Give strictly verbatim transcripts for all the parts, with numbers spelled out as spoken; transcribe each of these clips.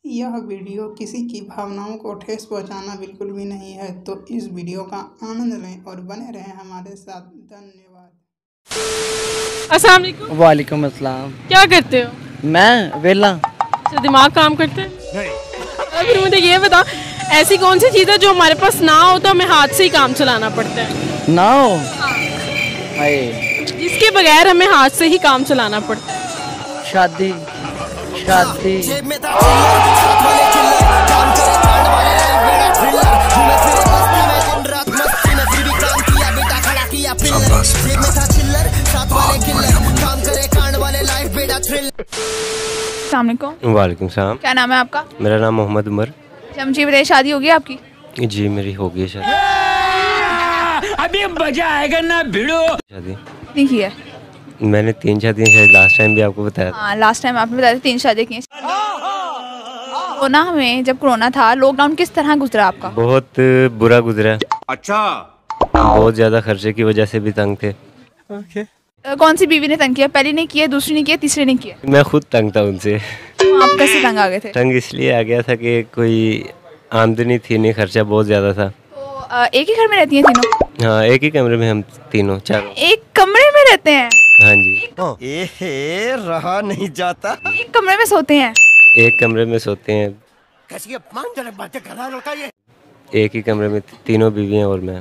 यह वीडियो किसी की भावनाओं को ठेस पहुंचाना बिल्कुल भी नहीं है, तो इस वीडियो का आनंद लें और बने रहें हमारे साथ। धन्यवाद। अस्सलाम वालेकुम। वालेकुम अस्सलाम। क्या करते हो? मैं वेला। अच्छा, दिमाग काम करते हैं? नहीं। फिर मुझे ये बता, ऐसी कौन सी चीज़ है जो हमारे पास ना हो तो हमें हाथ से ही काम चलाना पड़ता है? ना हो? हाय। जिसके बगैर हमें हाथ से ही काम चलाना पड़ता है? शादी। शादी। वालेकुम सलाम। क्या नाम है आपका? मेरा नाम मोहम्मद उमर। जी बताइए, शादी होगी आपकी? जी मेरी हो गई शादी। अभी मजा आएगा ना भिड़ो। शादी नहीं की है मैंने, तीन शादियाँ शायद लास्ट टाइम भी आपको बताया। हाँ, लास्ट टाइम आपने बताया तीन शादी की। कोरोना में, जब कोरोना था, लॉकडाउन किस तरह गुजरा आपका? बहुत बुरा गुजरा। अच्छा। बहुत ज्यादा खर्चे की वजह से भी तंग थे। okay. कौन सी बीवी ने तंग किया? पहली ने किया, दूसरी ने किया, तीसरी ने किया? मैं खुद तंग था उनसे। तो आप कैसे तंग आ गए थे? तंग इसलिए आ गया था कि कोई आमदनी थी नहीं, खर्चा बहुत ज्यादा था। तो एक ही घर में रहती हैं तीनों? हाँ, एक ही कमरे में हम तीनों चारों। एक कमरे में रहते हैं? हाँ जी। ए रहा नहीं जाता। एक कमरे में सोते हैं? एक कमरे में सोते हैं। कैसी अपमानजनक बातें कर रहा है लड़का ये। एक ही कमरे में तीनों बीवियाँ और मैं।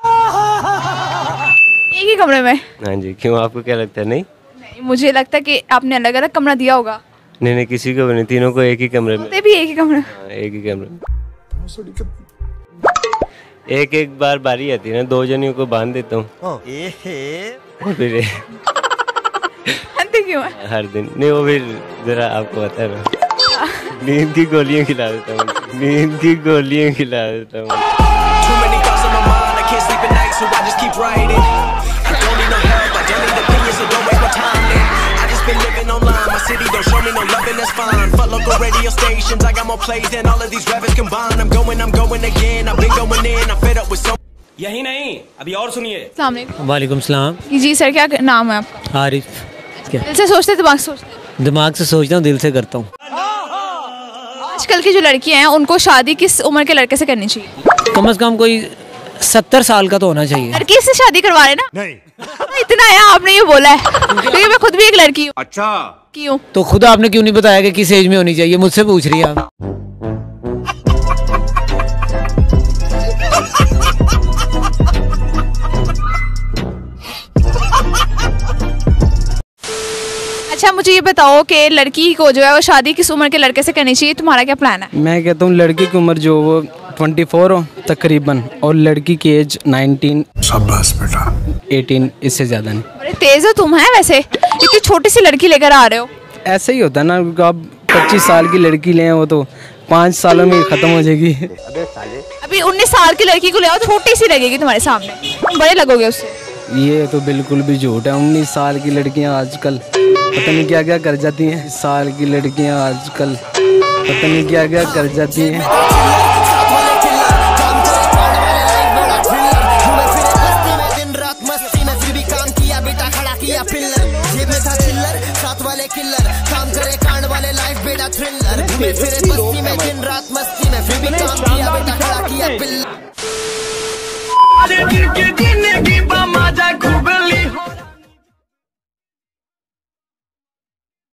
एक ही कमरे में? हाँ जी। क्यों, आपको क्या लगता है? नहीं नहीं, मुझे लगता है कि आपने अलग अलग कमरा दिया होगा। नहीं नहीं, किसी को भी नहीं, तीनों को एक ही कमरे में। भी एक ही कमरे? हाँ, एक ही कमरे में। एक एक बार बारी आती है ना, दो जनियों को बांध देता हूँ। फिर क्यों है? हर दिन नहीं, वो फिर जरा आपको पता है ना, नींद की गोलियां खिला देता हूँ। नींद की गोलियां खिला देता हूँ। यही नहीं, अभी और सुनिए। वालेकुम सलाम। जी सर, क्या नाम है आपका? आरिफ। क्या? दिल से सोचते दिमाग से सोचते? दिमाग से सोचता हूँ, दिल से करता हूँ। आजकल की जो लड़कियां हैं, उनको शादी किस उम्र के लड़के से करनी चाहिए? कम से कम कोई सत्तर साल का तो होना चाहिए। लड़की से शादी करवा रहे ना? नहीं। इतना है, आपने ये बोला है क्योंकि मैं खुद भी एक लड़की हूँ। अच्छा। क्यों? तो खुद आपने क्यों नहीं बताया कि किस एज में होनी चाहिए? मुझसे पूछ रही है आप। अच्छा, मुझे ये बताओ कि लड़की को जो है वो शादी किस उम्र के लड़के से करनी चाहिए? तुम्हारा क्या प्लान है? मैं कहता हूँ लड़की की उम्र जो वो चौबीस हो तकरीबन, और लड़की की एज उन्नीस। शाबाश बेटा। अठारह, इससे ज्यादा नहीं। बड़े तेज हो तुम, है वैसे इतनी छोटी सी लड़की लेकर आ रहे हो। ऐसे ही होता है ना, आप पच्चीस साल की लड़की ले, वो तो पाँच सालों में खत्म हो जाएगी। अभी उन्नीस साल की लड़की को ले आओ, छोटी सी लगेगी तुम्हारे सामने, तुम बड़े लगोगे उससे। ये तो बिल्कुल भी झूठ है। उन्नीस साल की लड़कियां आजकल पता नहीं क्या क्या कर जाती हैं। साल की लड़कियां आजकल पता नहीं क्या क्या कर जाती हैं। दिन की